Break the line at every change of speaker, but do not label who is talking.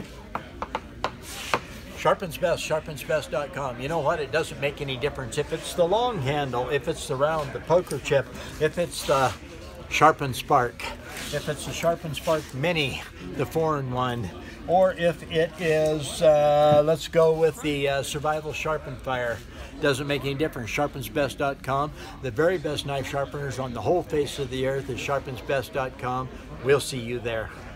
Sharpens Best, sharpensbest.com. You know what? It doesn't make any difference if it's the long handle, if it's the round, the poker chip, if it's the Sharpen Spark, if it's the Sharpen Spark Mini, the foreign one, or if it is, let's go with the Survival Sharpen Fire. Doesn't make any difference. Sharpensbest.com. The very best knife sharpeners on the whole face of the earth is sharpensbest.com. We'll see you there.